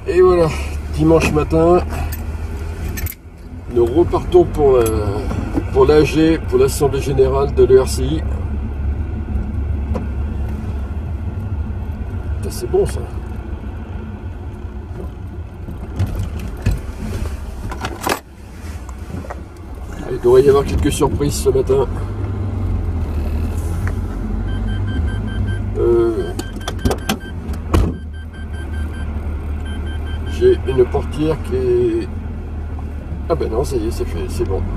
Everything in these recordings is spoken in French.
Et voilà, dimanche matin, nous repartons pour l'AG, pour l'Assemblée Générale de l'ERCI. C'est bon ça. Il devrait y avoir quelques surprises ce matin. J'ai une portière qui est... Ah ben non, ça y est, c'est fait, c'est bon.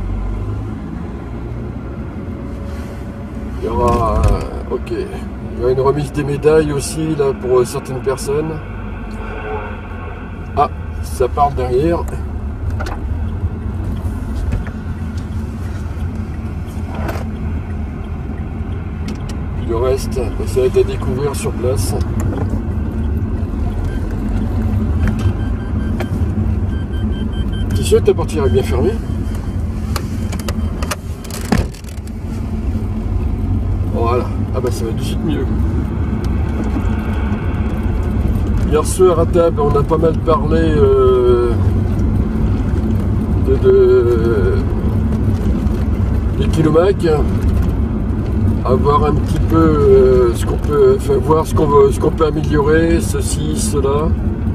Il y aura... Ok. Il y aura une remise des médailles aussi, là, pour certaines personnes. Ah, ça part derrière. Puis le reste, ça va être à découvrir sur place. T'es sûr que ta portière est bien fermée? Voilà. Ah bah ça va tout de suite mieux. Hier soir à table, on a pas mal parlé des kilomètres, à voir un petit peu ce qu'on peut, enfin, voir ce qu'on peut améliorer, ceci, cela.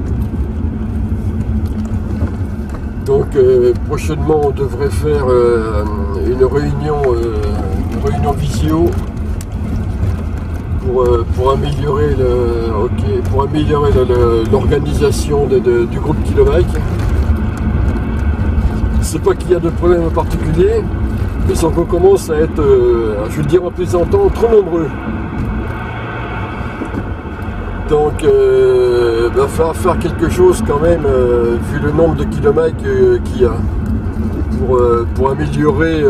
Donc prochainement on devrait faire une réunion visio pour améliorer l'organisation du groupe Kilomètre. C'est pas qu'il y a de problème en particulier, mais c'est qu'on commence à être, je veux le dire en plaisantant, trop nombreux. Donc va falloir faire quelque chose quand même, vu le nombre de kilomètres qu'il y a, pour améliorer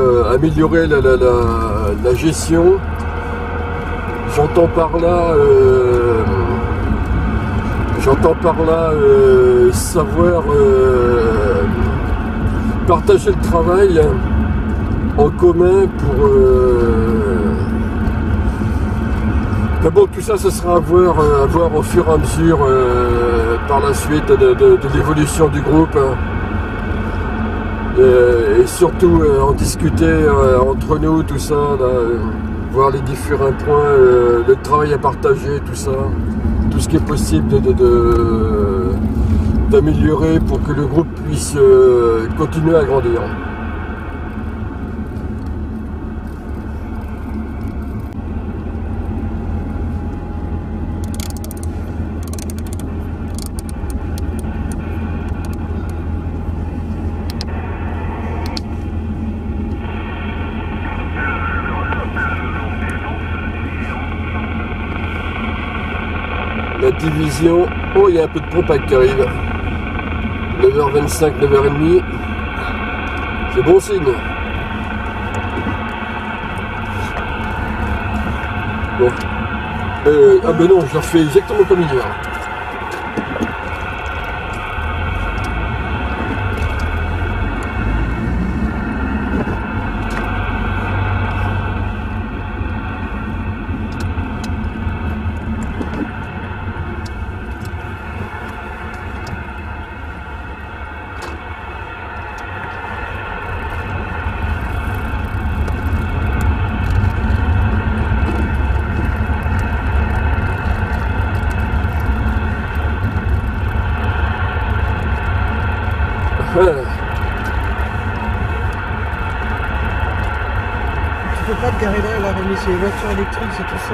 la gestion. J'entends par là savoir partager le travail en commun pour... Mais bon, tout ça, ce sera à voir au fur et à mesure par la suite de l'évolution du groupe. Et surtout en discuter entre nous, tout ça, là, voir les différents points, le travail à partager, tout ça, tout ce qui est possible d'améliorer pour que le groupe puisse continuer à grandir. La division, oh il y a un peu de pompe qui arrive, 9h25, 9h30, c'est bon signe. Bon, ah ben non, je leur fais exactement comme hier. Tu peux pas te garer là, la remise sur les voitures électriques, c'est tout ça.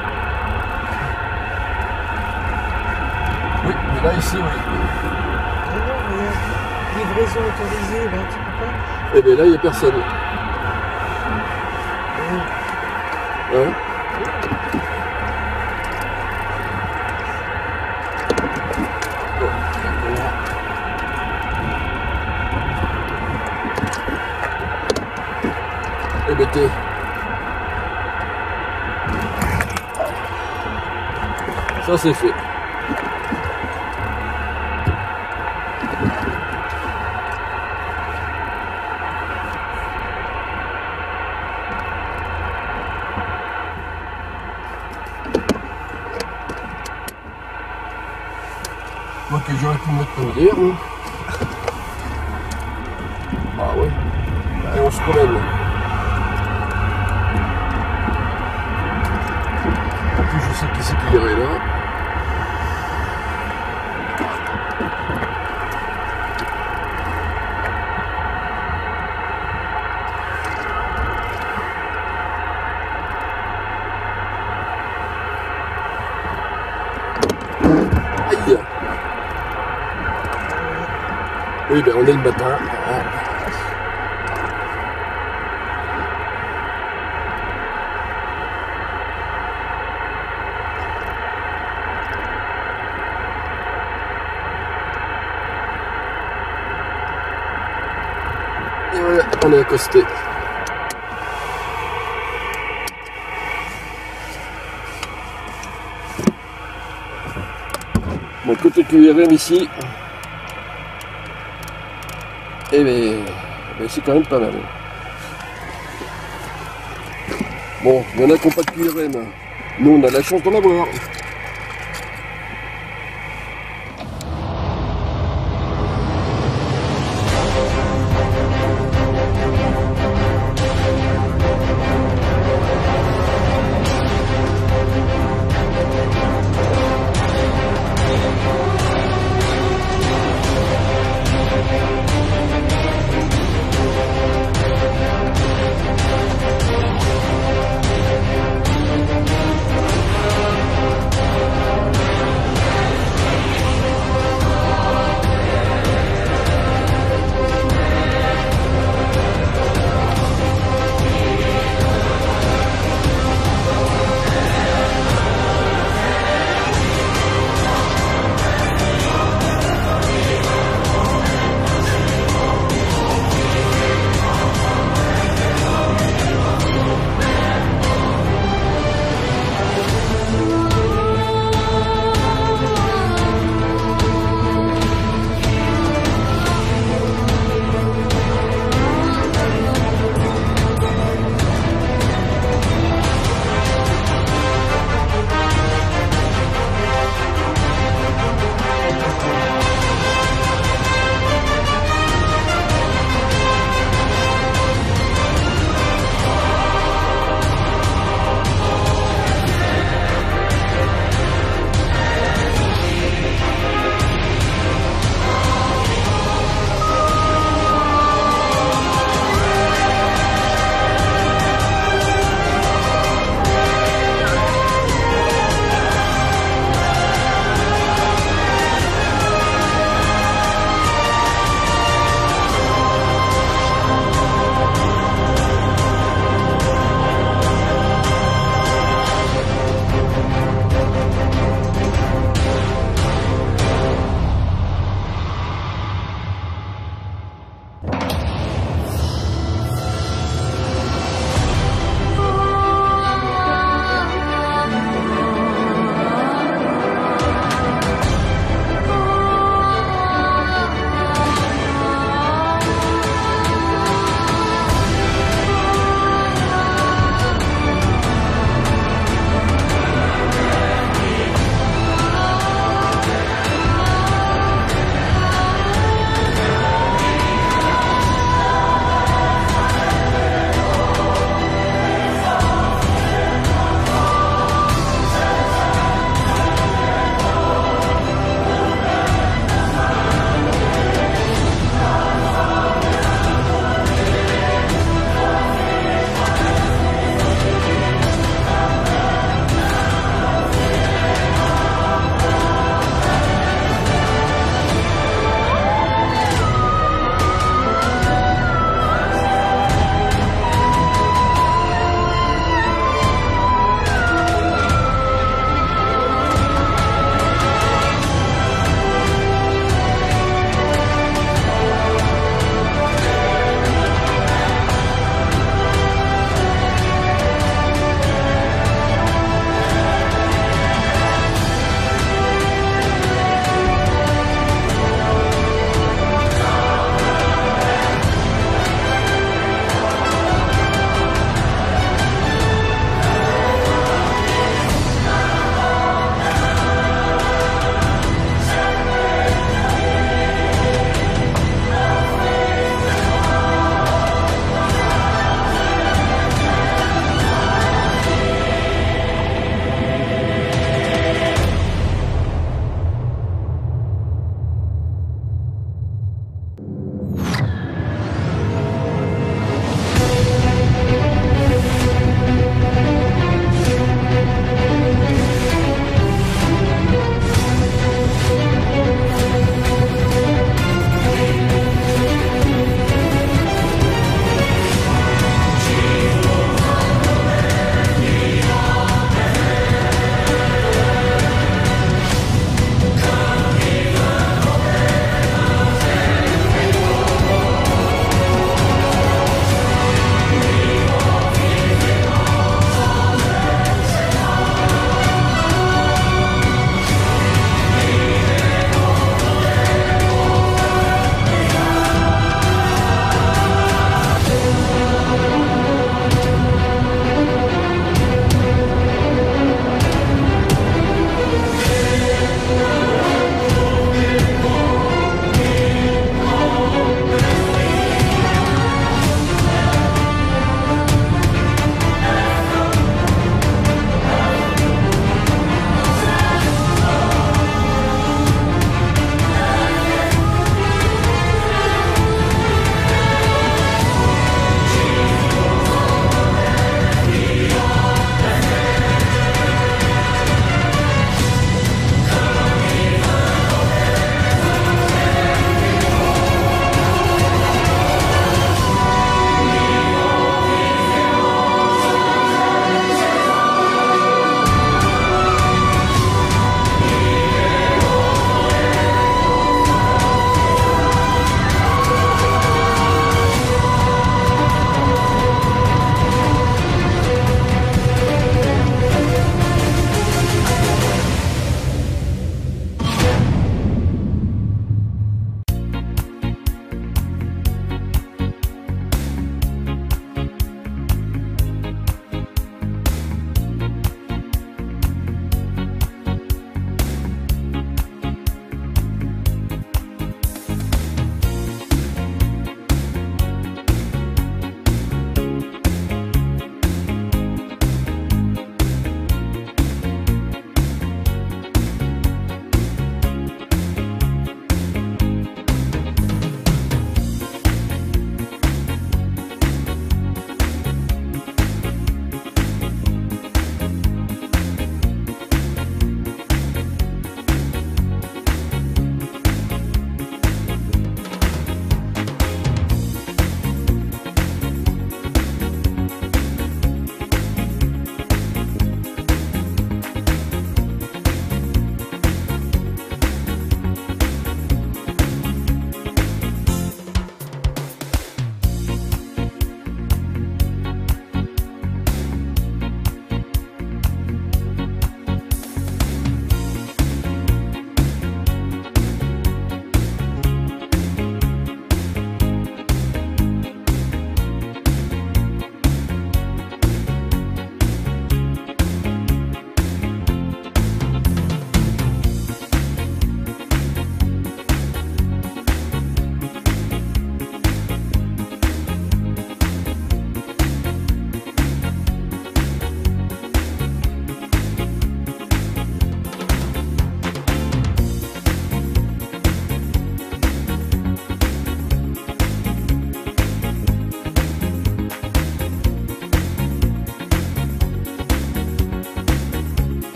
Oui, mais là ici, oui. Ah non, regarde, livraison autorisée, là, tu peux pas. Eh bien là, il n'y a personne. Hein? Hébété. Ça c'est fait. Moi que j'aurais pu me mettre pour dire. Ah ouais. Allez, on se promène. En plus, je sais qui c'est qui irait là. Aïe. Oui, ben on est le matin. Et voilà, on est accosté. Bon, côté QRM ici, eh ben c'est quand même pas mal. Bon, il y en a qui n'ont pas de QRM. Nous, on a la chance d'en avoir.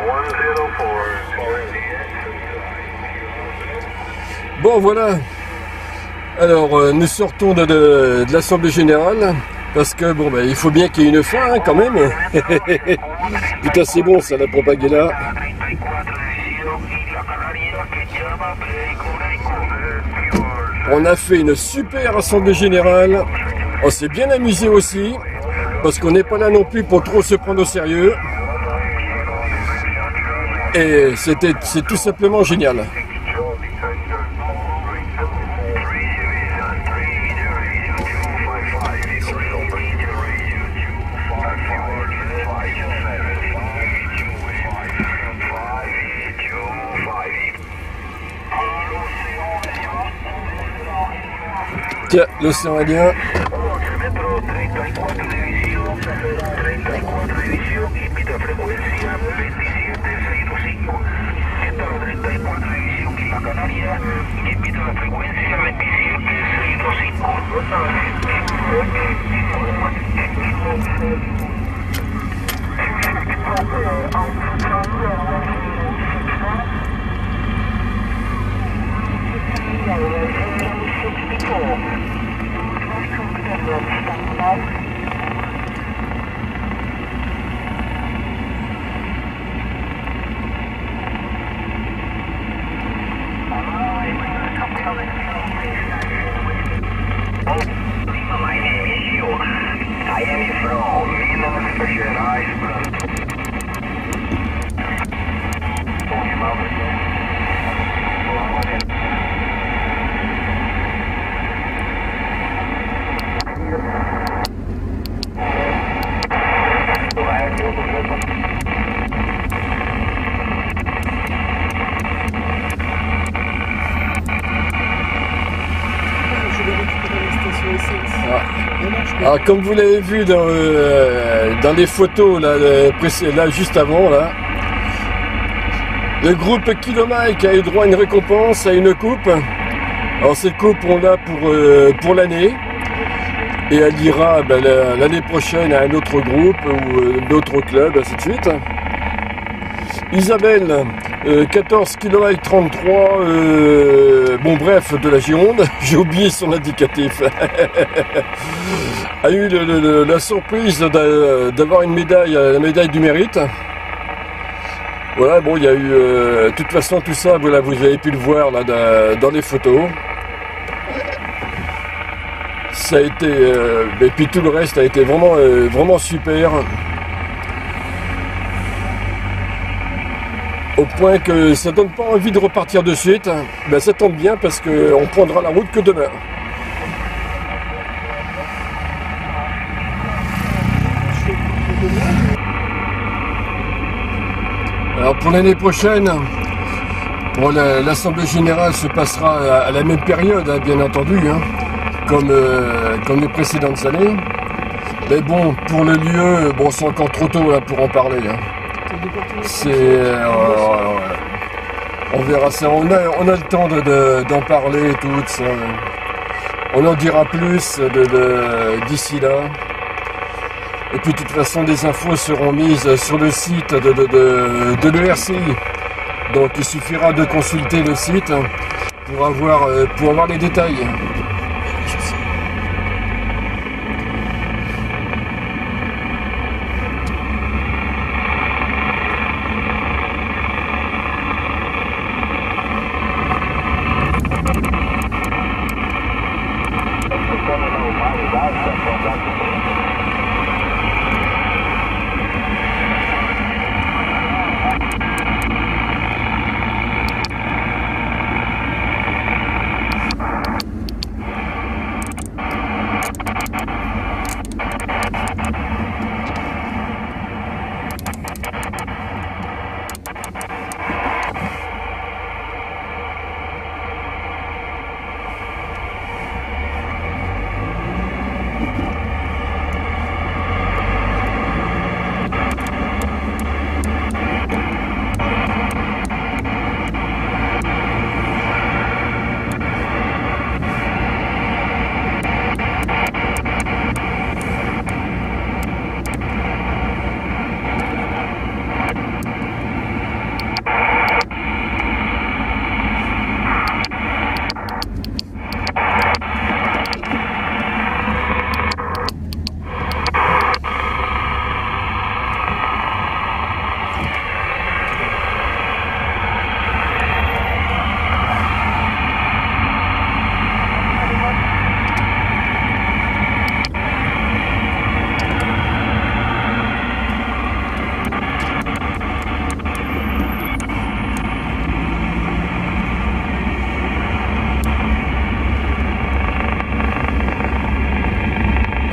Bon voilà, alors nous sortons de l'Assemblée Générale, parce que bon ben il faut bien qu'il y ait une fin hein, quand même. Putain c'est bon ça la propagée là. On a fait une super Assemblée Générale, on s'est bien amusé aussi, parce qu'on n'est pas là non plus pour trop se prendre au sérieux. Et c'est tout simplement génial. Tiens, l'océan Indien. Alors, comme vous l'avez vu dans les photos là, juste avant, là, le groupe Kilomike a eu droit à une récompense, à une coupe. Alors cette coupe on l'a pour l'année et elle ira l'année prochaine à un autre groupe ou d'autres clubs, ainsi de suite. Isabelle, 14 km 33, bon bref, de la Gironde, j'ai oublié son indicatif, a eu la surprise d'avoir une médaille, la médaille du mérite. Voilà, bon, il y a eu, de toute façon, tout ça, voilà, vous avez pu le voir là dans les photos. Ça a été, et puis tout le reste a été vraiment super. Au point que ça donne pas envie de repartir de suite. Ben, ça tombe bien parce qu'on prendra la route que demain. Alors pour l'année prochaine, bon, l'Assemblée Générale se passera à la même période, hein, bien entendu, hein, comme les précédentes années. Mais bon, pour le lieu, bon, c'est encore trop tôt là, pour en parler. Hein. On verra ça, on a le temps d'en parler et tout ça. On en dira plus d'ici là. Et puis de toute façon des infos seront mises sur le site de l'ERCI. Donc il suffira de consulter le site pour avoir les détails.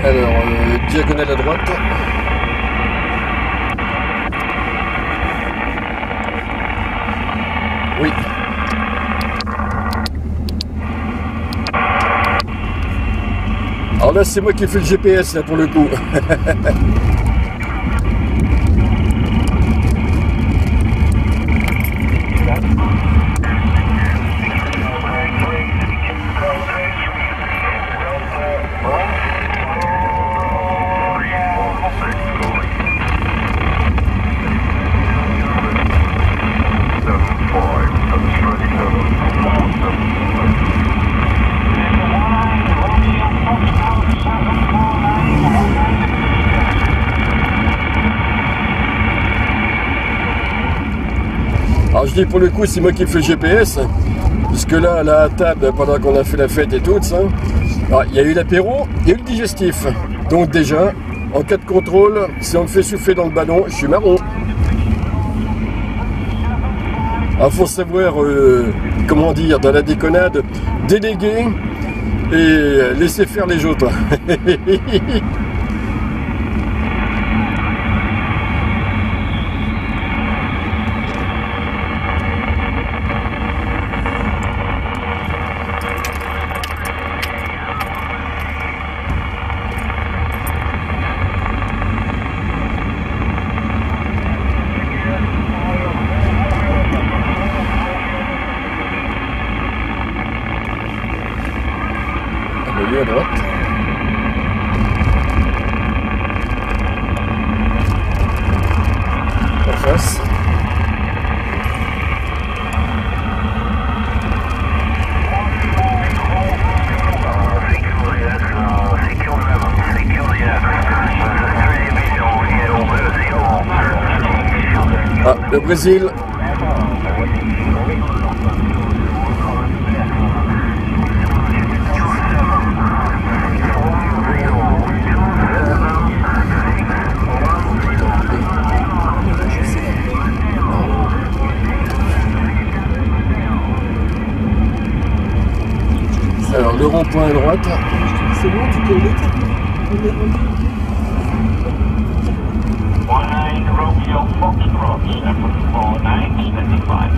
Alors, diagonale à droite. Oui. Alors là, c'est moi qui fais le GPS, là, pour le coup. Alors je dis pour le coup c'est moi qui fais le GPS, puisque là à la table pendant qu'on a fait la fête et tout ça, il y a eu l'apéro, il y a eu le digestif. Donc déjà, en cas de contrôle, si on me fait souffler dans le ballon, je suis marron. Alors faut savoir, comment dire, dans la déconnade, déléguer et laisser faire les autres. À droite. En face. Ah, le Brésil. Alors le rond-point à droite. C'est bon, tu peux l'éteindre. On est rendu. 19 Romeo Foxtrot, 74925.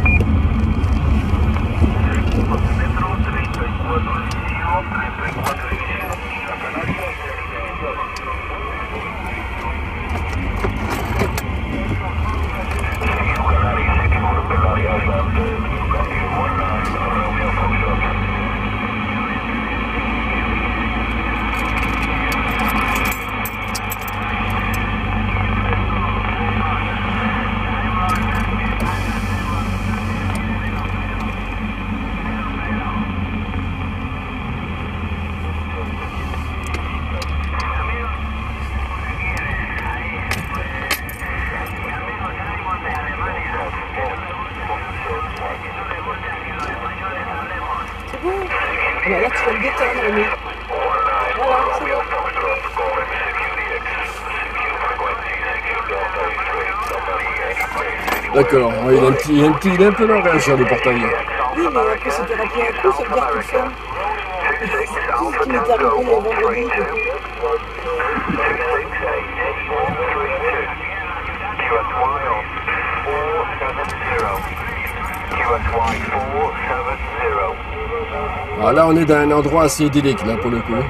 C'est bon. Alors là, tu vas le détendre, mais... Voilà, c'est bon. D'accord, il est un peu large le portail. Oui, mais après, si tu rappelles un coup, ça veut dire que tu le fais. C'est ce qui m'est arrivé vendredi. Alors là, on est dans un endroit assez idyllique, là, pour le coup.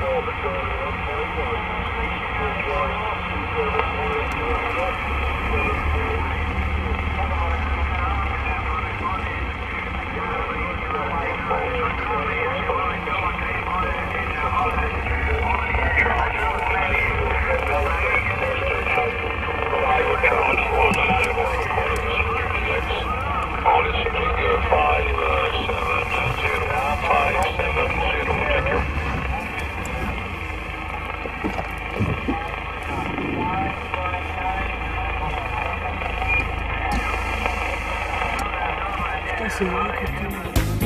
C'est vrai que